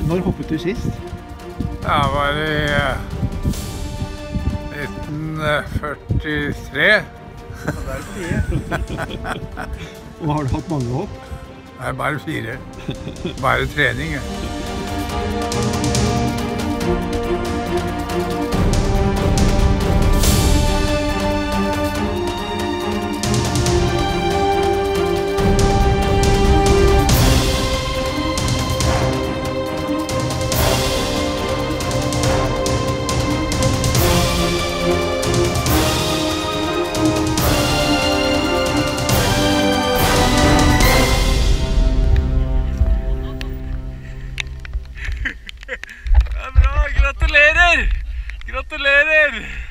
Når hoppet du sist? Ja, det var i 1943. Og har du hatt mange hopp? Nei, bare 4. Bare trening. Det er bra! Gratulerer! Gratulerer!